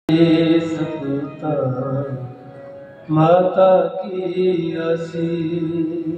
सपुता माता की आशीष।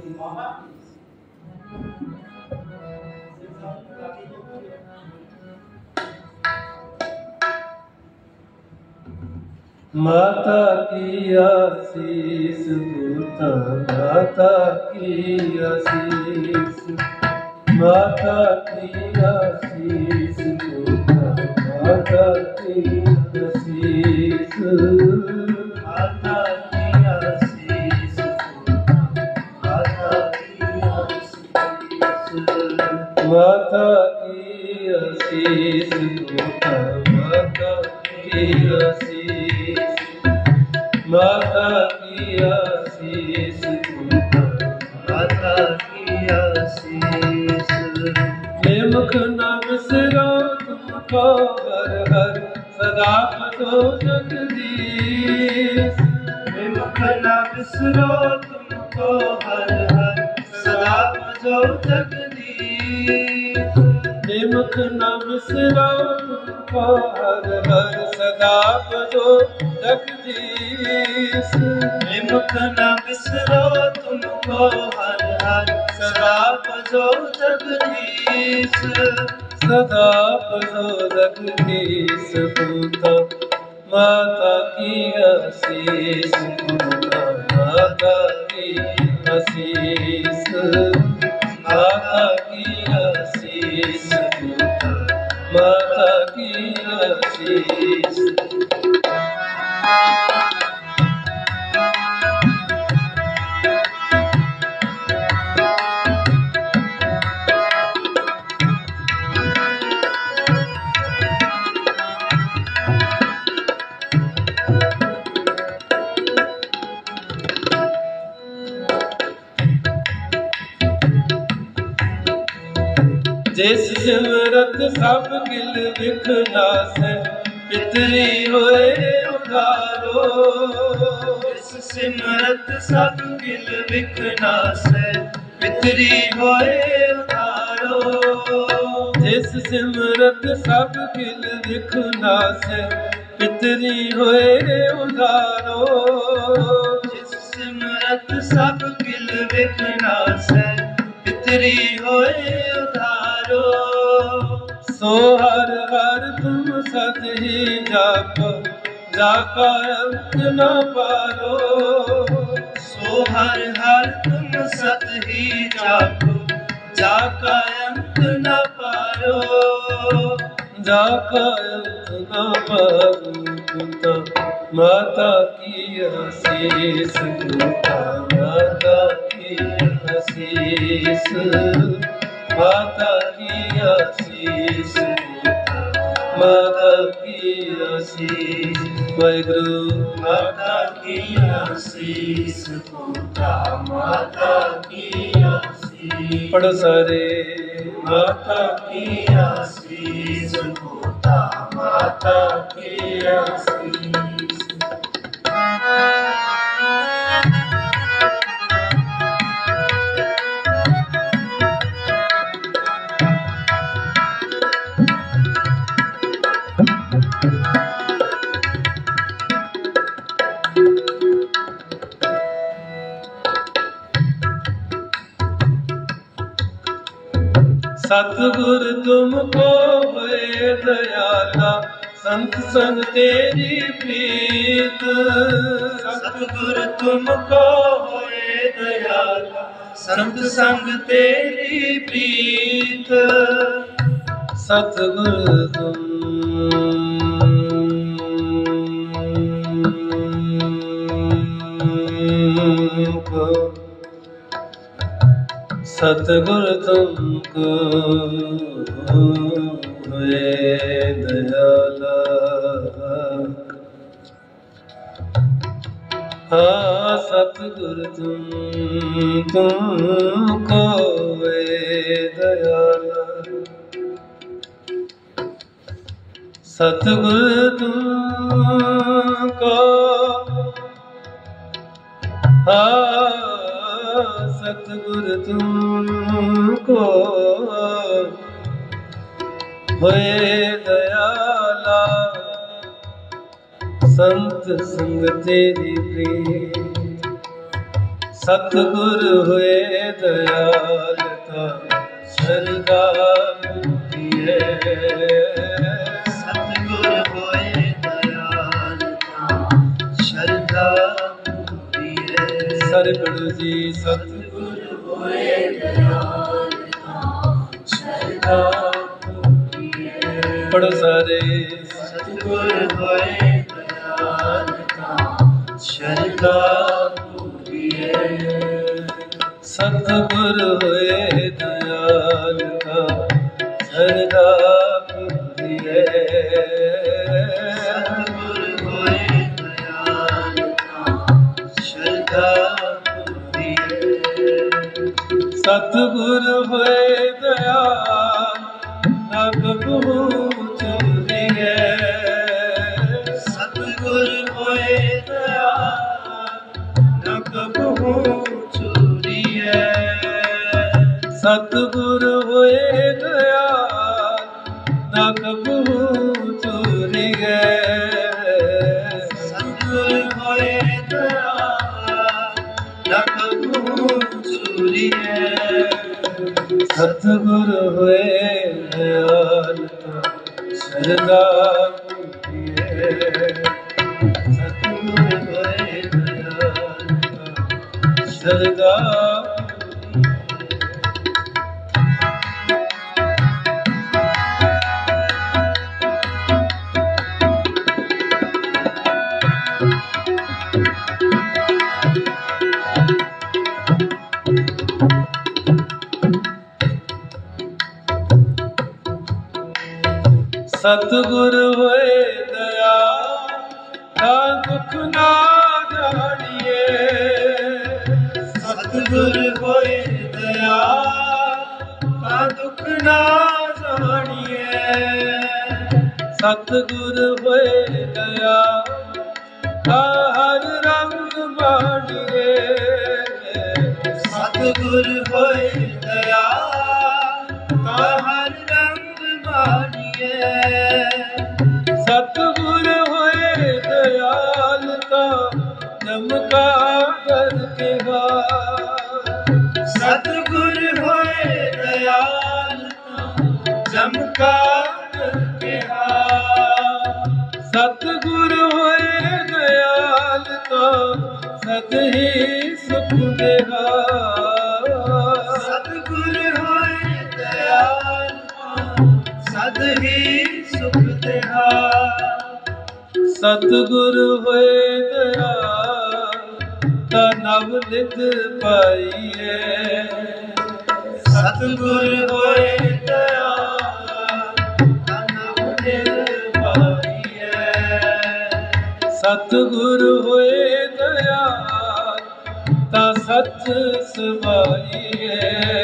माता की आशीष पुता माता की आशीष। माता की आशीष पुता माता की आशीष। माता की आशीष पुता माता की आशीष। माता की आशीष पुता माता की आशीष। माता की आशीष पुता माता की आशीष। मुख न बिसरो तुमको हर हर सदा भजो जगदीश। मुख न बिसरो तुमको हर हर सदा भजो जगदीश। मुख न बिसरो तुमको हर हर सदा भजो जगदीश। मुख न बिसरो तुमको हर हर सदा भजो जगदीश। सदा भजो जगदीश पुता माता की आशीष। पुता माता की आशीष। माता की आशीष पुता माता की आशीष। जिस सिमरत सब गिल बिख नासै पितरी होए उधारो। जिस सिमरत सब गिल बिख नासै पितरी होए उधारो। जिस सिमरत सब गिल बिख नासै पितरी होए उधारो। जिस सिमरत सब गिल बिख नासै पितरी होए उधारो। सो हर हर तुम सत ही जापो जाका अंत न पारो। सो हर हर तुम सत ही जापो जाका अंत न पारो। जाका अंत न पारो पुता माता की आशीष। पुता माता की आशीष। माता की आशीष पुता माता की आशीष। वाहिगुरु माता की आशीष पुता माता की आशीष। पढ़ो सारे। माता की आशीष पुता माता की आशीष। सतगुर तुमको हुए दयाला संत संग तेरी प्रीत। सतगुर तुमको हुए दयाला संत संग तेरी प्रीत। सतगुर तुमको सतगुर तुमको हुए दयाला। हाँ सतगुर तुमको हुए दयाला। सतगुर तुमको सतगुर तुमको हुए दयाला। संत संग तेरी प्रीत सतगुर हुए दयाल का शरदा है। सतगुर हुए दयाल का शरदा है। सरगुरु जी सतगुर हुए दयाल का शरदा है। पढ़ो सारे। सतगुर हुए दयाल का शरदा सतगुर हुए दयाल का शरदा है। सतगुर हुए दयाल का शरदा है। सतगुर हुए दयाल ना कबू चोरी है। सतगुर हुए दयाल ना कबू चोरी है। सतगुर हुए दयाल ना कबू चोरी है। सतगुर हुए दयाल ना कबू चोरी है। सतगुर हुए दयाल का शरदा है। सतगुर हुए दयाल का शरदा। सतगुर होए दयाल का दुख ना जानिए। सतगुर होए दयाल का दुख ना जानिए। सतगुर होए दयाल का हर रंग मानिए। सतगुर होए दयाल का हर रंग मानिए। सतगुर होए दयाल का चमत्कार के सतगुर होए दयाल का चमत्कार के सतगुर होए दयाल का सत ही सुख देहा। सतगुर होए दयाल सद ही सुख देहा। सतगुर होए दयाल का नव नित पाइए। सतगुर होए दयाल का नव नित पाइए। सतगुर होए दयाल का सच समाइए।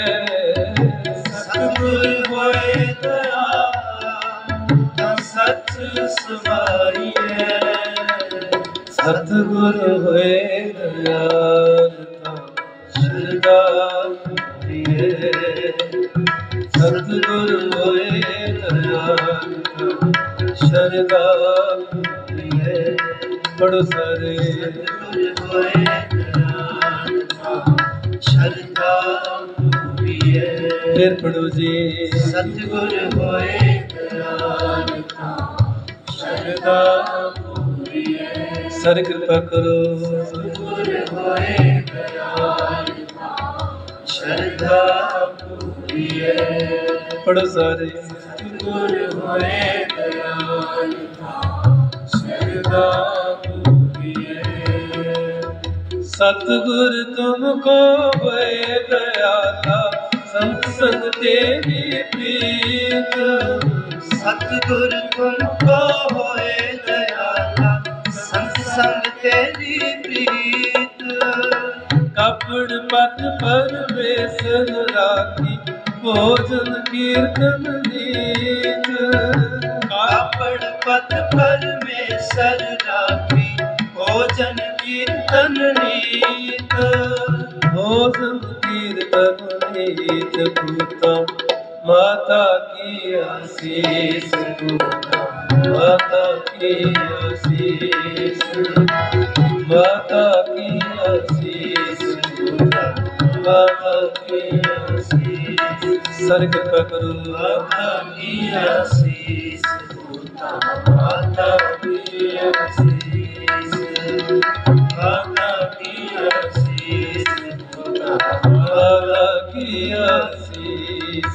सतगुर होए सच समाइए। सतगुर होए दयाल का शरदा है। सतगुर होए दयाल का शरदा है। पढ़ो सारे। सतगुर होए दयाल का शरदा है। फिर पढ़ो जी। सतगुर होए दयाल का शरदा है। सर कृपा करो। सतगुर होए दयाल का शरदा है। पढ़ो सारे। सतगुर होए दयाल का शरदा है। सतगुर तुमको होए दयाला संत संग तेरी प्रीत। सतगुर तुमको होए दयाला संत संग तेरी प्रीत। कपड़ पत परमेश्वर राखी भोजन कीर्तन नीत। कपड़ पत परमेश्वर राखी भोजन कीर्तन नीत। भोजन कीर्तन नीत पूता माता की आशीष पूजा, माता की आशीष, माता की आशीष पूजा, माता की आशीष। सर्ग करो माता की आशीष पूजा, माता की आशीष, माता की आशीष पूजा, माता की आशीष।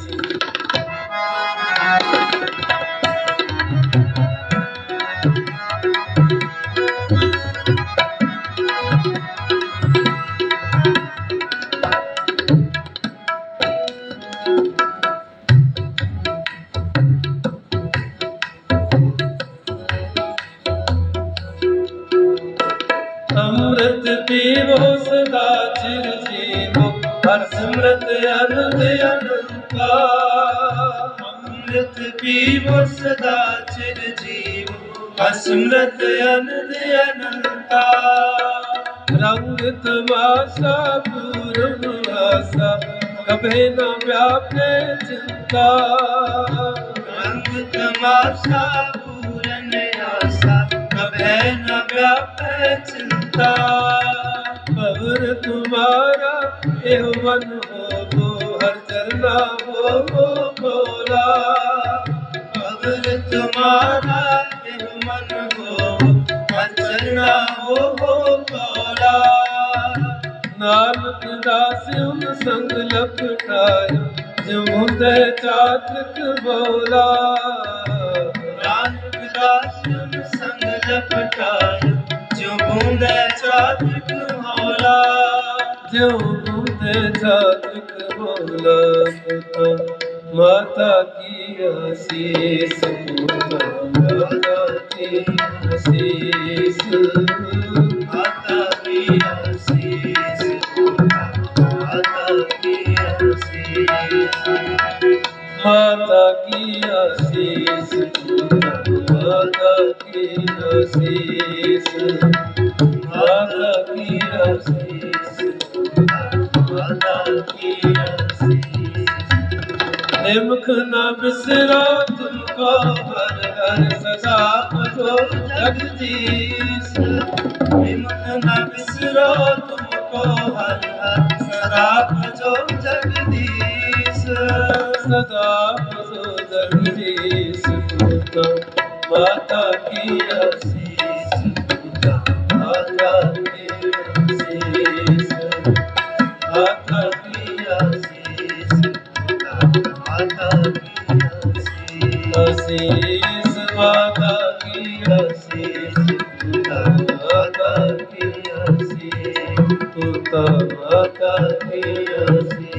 अमृत पीवो सदा चिर जीवो, हर सिमरत आनंद अनंता। अमृत पीवो सदा चिर जीवो, हर सिमरत आनंद अनंता। रंग तमाशा पूर्ण आशा, कभी न व्यापे चिंता। रंग तमाशा पूर्ण आशा, कभी न व्यापे चिंता। पवर तुम्हारा एहो मन हो, हर चरना हो बोला। पवर तुम्हारा एहो मन हो, हर चरना हो बोला। नानक दास उन संग लपटायो, जो हृदय चातक बोला। नानक दास उन संग लपटायो, जो बूंदे चातक बोला। जो बूंदे चातक बोला। माता की आशीष पूजा, माता की आशीष, माता की आशीष पूजा, माता की आशीष, माता की आशीष पूजा, माता की आशीष, माता की आशीष पूजा, माता की आशीष। निमख न बिसरो तुमको हर हर, सदा भजो जगदीश। निमख न बिसरो तुमको हर हर, सदा भजो जगदीश। सदा भजो जगदीश पूजा, माता की आशीष पूजा, माता की आशीष, माता की आशीष पूजा, माता की आशीष, माता की आशीष पूजा, माता की आशीष पूजा, माता की आशीष।